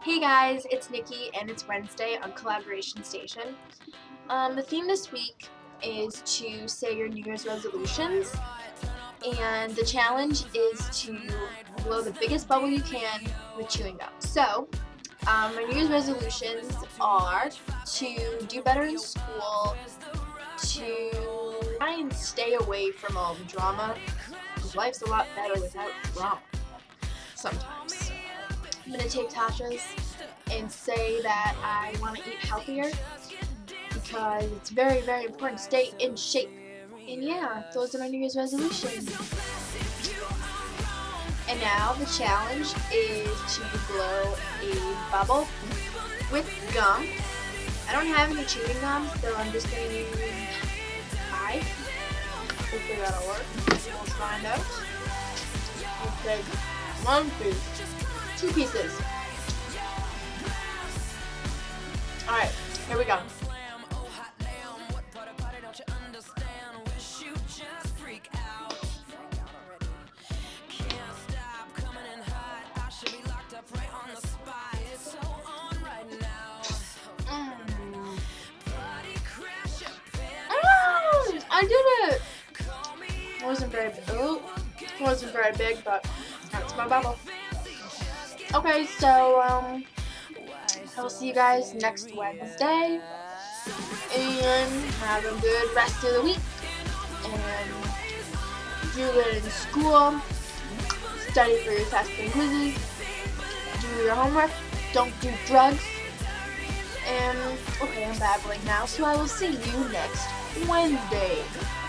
Hey guys, it's Nikki and it's Wednesday on Collaboration Station. The theme this week is to say your New Year's resolutions, and the challenge is to blow the biggest bubble you can with chewing gum. So, my New Year's resolutions are to do better in school, to try and stay away from all the drama, because life's a lot better without drama sometimes. I'm going to take Tasha's and say that I want to eat healthier because it's very, very important to stay in shape. And yeah, those are my New Year's resolutions. And now the challenge is to blow a bubble with gum. I don't have any chewing gum, so I'm just going to use pie. Hopefully that'll work. We'll find out. Okay, one piece. 2 pieces. Alright, here we go. I did it! It wasn't very big. Oh, it wasn't very big, but that's my bubble. Okay, so I will see you guys next Wednesday, and have a good rest of the week, and do good in school, study for your tests and quizzes, do your homework, don't do drugs, and okay, I'm babbling now, so I will see you next Wednesday.